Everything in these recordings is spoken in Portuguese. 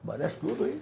Parece tudo aí.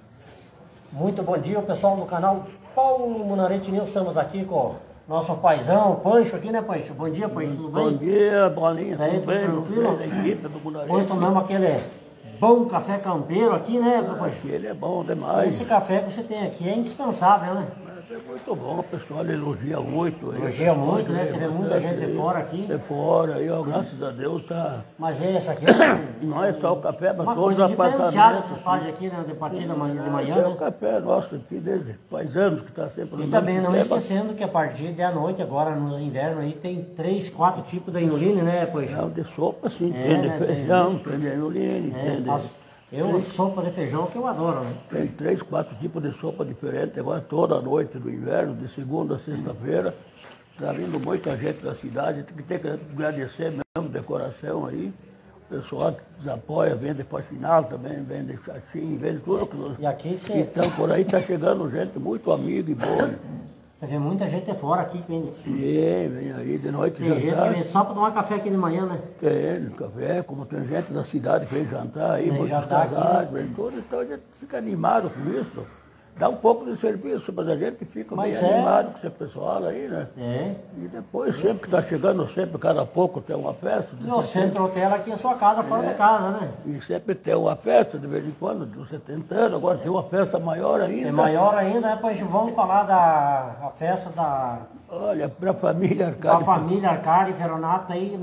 Muito bom dia, pessoal do canal Paulo Munarete News. Estamos aqui com o nosso paizão, Pancho, aqui, né, Pancho? Bom dia, Pancho, tudo bem? Bom dia, Bolinha, Tá aí, tudo bem? tranquilo? Da equipe do Munarete. Hoje tomamos aquele bom café campeiro aqui, né, Pancho? Ele é bom demais. Esse café que você tem aqui é indispensável, né? É muito bom, o pessoal elogia muito. Elogia muito, né? Você vê muita gente de fora aqui. De fora, aí, ó, graças a Deus, tá... Mas esse aqui Não é só o café, mas uma todos coisa os diferenciada apartamentos. que você faz aqui, né, de partida de manhã, Esse é né? o café nosso aqui, desde faz anos que está sempre... E também não esquecendo que a partir da noite, agora nos invernos, aí tem 3, 4 tipos da inulina, né, Pancho? Não, de sopa, sim, tem de feijão, tem de inulina, tem de... Sopa de feijão que eu adoro, né? Tem 3, 4 tipos de sopa diferentes, agora toda noite do inverno, de segunda a sexta-feira. Está vindo muita gente da cidade, tem que agradecer mesmo de coração aí. O pessoal que nos apoia, vende pastinal também, vende chatinho, vende tudo. E aqui você... Então por aí está chegando gente muito amiga e boa. Você vê muita gente de fora aqui que vem. Vem aí de noite tem gente que vem só para tomar café aqui de manhã, né? Tem café, como tem gente da cidade que vem jantar aí, vem jantar aqui, vem tudo, então a gente fica animado com isso. Dá um pouco de serviço, mas a gente fica bem animado com esse pessoal aí, né? E depois, sempre que está chegando, sempre cada pouco tem uma festa. E o Centro Hotel aqui é sua casa, fora da casa, né? E sempre tem uma festa, de vez em quando, dos 70 anos, agora tem uma festa maior ainda. É maior ainda, depois vamos falar da festa da... Olha, para a família Arcade. A família Arcade Feronato aí,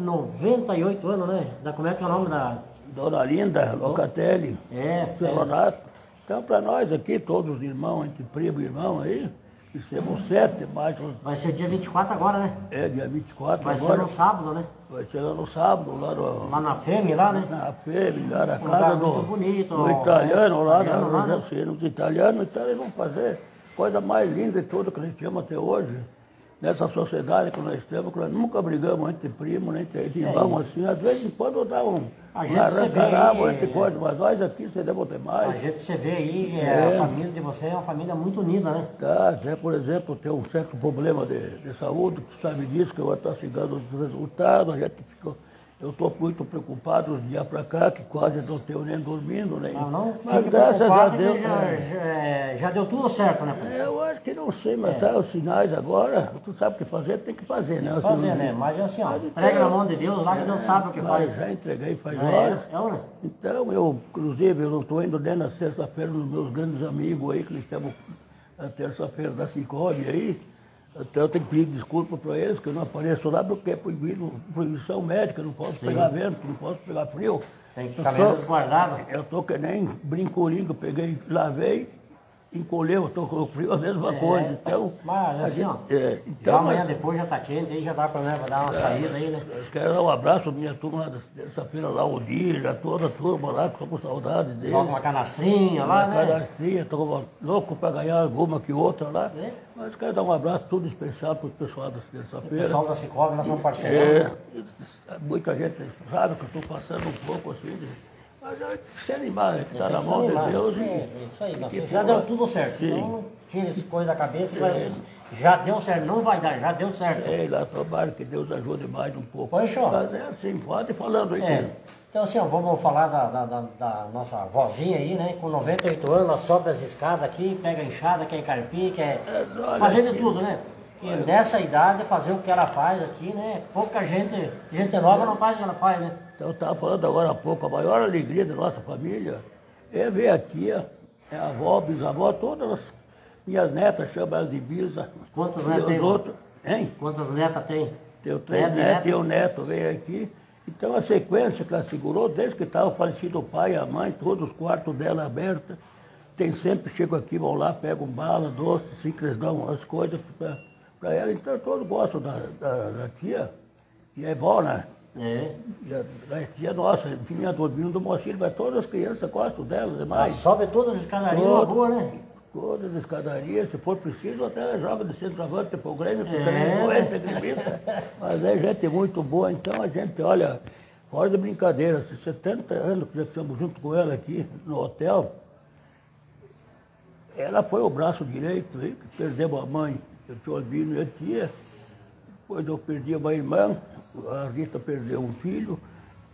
98 anos, né? Como é que é o nome da... Dona Linda Locatelli. Feronato. Então, para nós aqui, todos os irmãos, entre primo e irmão aí, que temos 7 mais. Vai ser dia 24 agora, né? Dia 24 vai agora. Vai ser no sábado, né? Vai ser no sábado, lá na FEME, lá, né? Na FEME, lá na casa do... bonito. Do italiano, lá nos italianos, então eles vão fazer coisa mais linda de tudo que nós temos até hoje. Nessa sociedade que nós temos, que nós nunca brigamos entre primos, nem entre irmãos, assim. Às vezes, quando dá arrancarabo entre coisas, mas nós aqui você deve ter mais. A gente se vê aí, a família de você é uma família muito unida, né? Tá, até, por exemplo, tem um certo problema de saúde, que sabe disso, que agora está chegando os resultados, a gente ficou... Eu estou muito preocupado uns dias para cá, que quase não tenho nem dormindo, nem... Mas graças a Deus... Já deu tudo certo, né? Eu acho que não sei, mas tá os sinais agora, tu sabe o que fazer, tem que fazer, né? Fazer, né? Mas assim, ó, entrega na mão de Deus lá que Deus sabe o que faz. Já entreguei faz horas. Né? Então, eu, inclusive, eu não estou indo nem na sexta-feira nos meus grandes amigos aí, que eles estão na terça-feira da Cicobi aí. Então eu tenho que pedir desculpa para eles, que eu não apareço lá porque é proibição médica, não posso pegar vento, não posso pegar frio. Tem que ficar meio resguardado. Eu estou que nem brincurinho, peguei, lavei, encolheu, estou com frio, a mesma coisa. Então, mas assim, ó, então, amanhã depois já está quente, aí já dá para dar uma saída aí, né? Eu quero dar um abraço à minha turma da terça-feira lá, o Dília, toda a turma lá, que estou com saudades deles. Joga uma canastrinha lá, né? Canastrinha, estou louco para ganhar alguma que outra lá. Mas quero dar um abraço tudo especial para o pessoal da terça-feira. O pessoal da Cicobi, nós somos parceiros. Muita gente sabe que eu estou passando um pouco assim, mas se animar, né? Que está na mão de Deus. Isso aí, já deu tudo certo. Então não tira essa coisa da cabeça que já deu certo, não vai dar, já deu certo. Sei lá, tomara que Deus ajude mais um pouco. Pancho. Mas é assim, pode ir falando aí. Então assim, ó, vamos falar da nossa vozinha aí, né? Com 98 anos, ela sobe as escadas aqui, pega a enxada, quer carpir, quer fazer de tudo, né? E nessa idade, fazer o que ela faz aqui, né? Pouca gente nova não faz o que ela faz, né? Então eu estava falando agora há pouco, a maior alegria da nossa família é ver a tia, a avó, bisavó, todas as minhas netas, chamam elas de bisa. Quantas netas tem? Outros, hein? Quantas netas tem? Tenho 3 netos e o neto veio aqui. Então a sequência que ela segurou, desde que estava falecido o pai e a mãe, todos os quartos dela abertos, tem sempre, chego aqui, vão lá, pegam bala, doce, assim que eles dão as coisas para ela. Então todos gostam da tia, e é bom, né? E a tia nossa, vinha dormindo do mocinho, mas todas as crianças gostam dela demais. Sobe todas as escadarias na rua, né? Todas as escadarias, se for preciso, até ela joga de centroavante para o Grêmio, porque o Grêmio não entra gremista. Mas é gente muito boa, então a gente, olha, fora de brincadeira, 70 anos que já estamos junto com ela aqui no hotel, ela foi o braço direito, aí, que perdemos a mãe, eu tinha Albino e a tia, depois eu perdi uma irmã, a Rita perdeu um filho,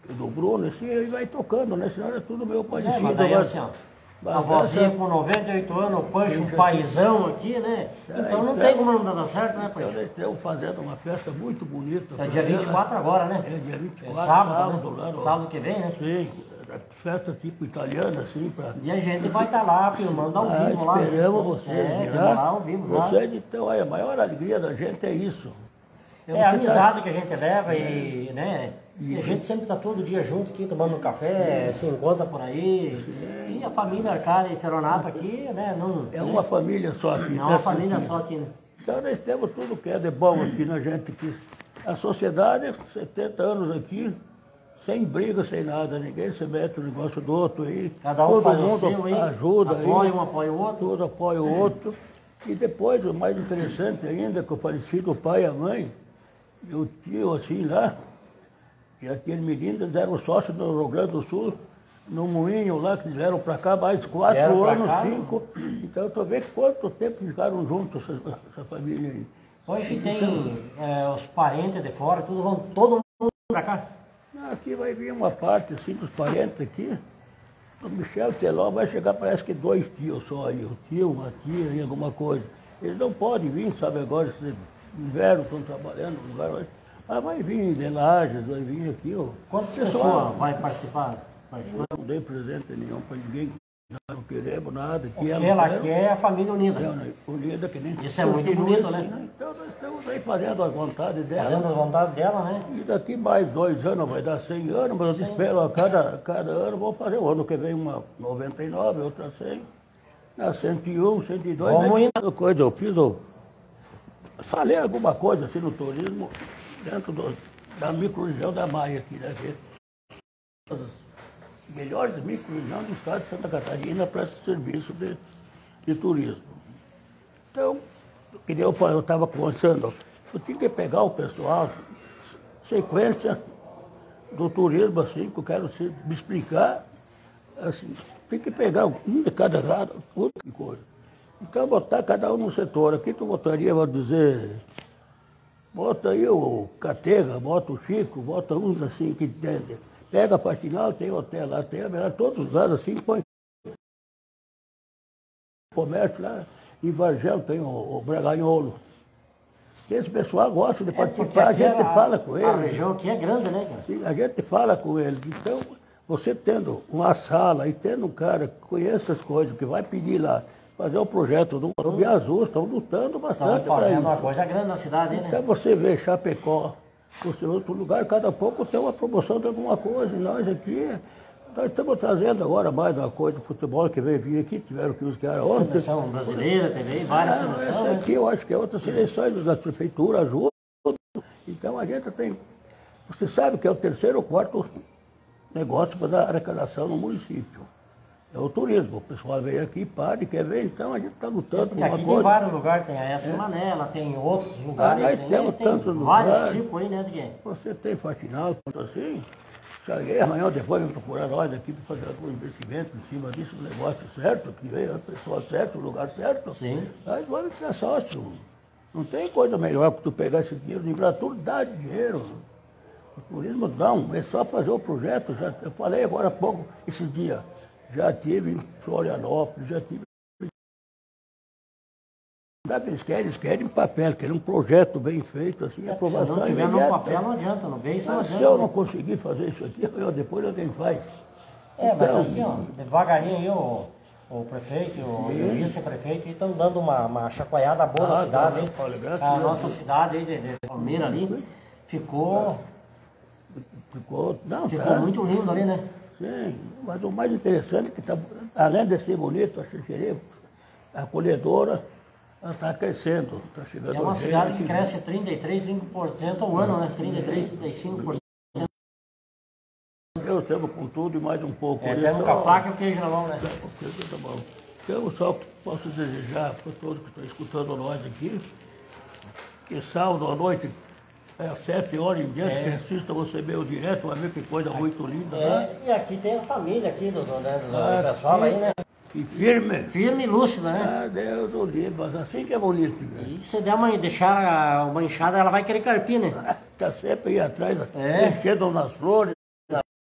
do Bruno, assim, e vai tocando, né? Senão é tudo meio parecido. Mas daí, assim, ó, a vozinha com 98 anos, o Pancho, um paizão aqui, né? Então não tem como não dar certo, né, Pancho? Nós estamos fazendo uma festa muito bonita. É dia 24 agora, né? É dia 24, é sábado, né? Lá sábado que vem, né? Sim, festa tipo italiana, assim, pra... E a gente vai estar lá filmando ao vivo lá. Esperamos vocês, lá ao vivo já. Vocês, então, olha, a maior alegria da gente é isso. É a amizade que a gente leva e, né? E a gente sempre está todo dia junto aqui, tomando um café, se encontra por aí. Sim. E a família Arcari e Ferronato aqui, né? Não, é uma família só aqui. É uma família só aqui, né? Então nós temos tudo que é de bom aqui na gente. Aqui. A sociedade, 70 anos aqui, sem briga, sem nada. Ninguém se mete no negócio do outro aí. Cada um todo faz mundo o seu, hein? ajuda apoia aí. Um, apoia o outro. Todo apoia o outro. E depois, o mais interessante ainda, que o falecido pai e a mãe, e o tio assim lá, e aquele menino, eles eram sócios no Rio Grande do Sul, no moinho lá, que eles vieram para cá mais 4 anos, 5. Então eu tô vendo quanto tempo ficaram juntos essa família aí. Hoje tem os parentes de fora, todo mundo para cá? Aqui vai vir uma parte assim dos parentes aqui. O Michel Teló vai chegar, parece que 2 tios só aí, um tio, uma tia e alguma coisa. Eles não podem vir, sabe, agora, esse inverno, estão trabalhando no lugar. Mas vai vir de Lages, vai vir aqui. Ó. Quantas pessoas vai participar? Não dei presente nenhum para ninguém, não queremos nada. O que ela quer é a família unida. Unida que nem... Isso é muito bonito, né? Então nós estamos aí fazendo as vontades dela. Fazendo as vontades dela, né? E daqui mais 2 anos vai dar 100 anos, mas eu espero a cada ano vou fazer. O ano que vem uma 99, outra 100. Na 101, 102. Vamos indo. Coisa, falei alguma coisa assim no turismo, dentro da microrregião da Maia aqui, né? As melhores microrregiões do estado de Santa Catarina para esse serviço de turismo. Então, que nem eu estava conversando, eu tinha que pegar o pessoal, sequência do turismo, assim, que eu quero me explicar, assim, tem que pegar um de cada lado, outra coisa. Então, botar cada um no setor. Aqui tu botaria, vou dizer, bota aí o Catega, bota o Chico, bota uns assim que entendem. Pega a Faxinal, tem hotel lá, tem a melhor, todos os lados assim, põe comércio lá. Em Vargel tem o Braganholo. Esse pessoal gosta de participar, a gente fala com eles. A região aqui é grande, né, cara? Sim, a gente fala com eles. Então, você tendo uma sala e tendo um cara que conhece as coisas, que vai pedir lá, fazer o projeto do Clube Azul, estão lutando bastante para isso. Fazendo uma coisa grande na cidade, né? Então você vê Chapecó, você outro lugar, cada pouco tem uma promoção de alguma coisa. E nós aqui, nós estamos trazendo agora mais uma coisa do futebol que veio vir aqui, tiveram que usar ontem. Seleção brasileira, teve várias seleções. Essa aqui eu acho que é outra seleção da prefeitura ajuda. Então a gente tem. Você sabe que é o 3º ou 4º negócio para dar arrecadação no município. É o turismo. O pessoal vem aqui, para e quer ver, então a gente está lutando por uma aqui coisa. Tem vários lugares, tem a essa Manela, tem outros lugares. Nós temos tantos vários lugares. tipos aí, né, Você tem Faxinal, assim. Cheguei amanhã ou depois vem procurar nós aqui para fazer algum investimento em cima disso, o negócio certo, que veio a pessoa certa, o lugar certo. Sim. Aí vamos ser sócio. Não tem coisa melhor que tu pegar esse dinheiro, livrar tudo, dá dinheiro. O turismo não, é só fazer o projeto. Eu falei agora há pouco, esse dia. Já tive em Florianópolis, já tive. Sabe o que eles querem? Eles querem papel, querem um projeto bem feito, assim, aprovação. Se não tiver no papel, não adianta, não vem isso. Se eu não conseguir fazer isso aqui, depois alguém faz. Mas assim, ó, devagarinho aí o prefeito, o vice-prefeito estão dando uma chacoalhada boa na cidade, hein? A nossa cidade aí de Palmeira ali ficou muito lindo ali, né? Sim, mas o mais interessante é que, além de ser bonito, a acolhedora está crescendo, está chegando. É uma cidade que cresce 33% ao ano, né? 33%, 35%. Eu estamos com tudo e mais um pouco. Temos com a faca e o queijo na mão, né? Tá bom. Eu só posso desejar para todos que estão escutando nós aqui, que sábado à noite, às 7 horas em diante, que assista você meio direto, vai ver que coisa muito linda lá. E aqui tem a família aqui do pessoal aí, né? E firme. Firme e lúcida, né? Ah, Deus o livre, mas assim que é bonito. Né? E se deixar uma enxada, ela vai querer carpir, né? Está sempre aí atrás, mexendo nas flores.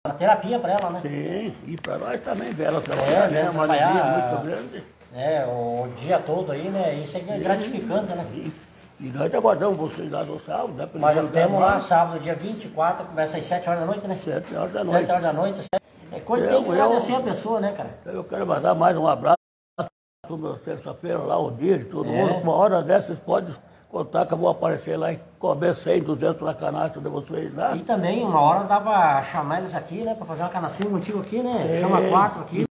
A terapia para ela, né? Sim, e para nós também, ela trabalhar, né? Uma trabalhar, alegria muito grande. O dia todo aí, né? Isso é gratificante, né? E nós aguardamos vocês lá no sábado, né? Nós já temos lá sábado, dia 24, começa às 7 horas da noite, né? 7 horas da noite. 7 horas da noite. É coisa que tem que agradecer a pessoa, né, cara? Eu quero mandar mais um abraço sobre terça-feira lá, o dia de todo mundo. Uma hora dessas pode contar que eu vou aparecer lá e comer 100, 200 na canastra de vocês lá. E também, uma hora dá pra chamar eles aqui, né? Pra fazer uma canastinha contigo aqui, né? Sim. Chama 4 aqui.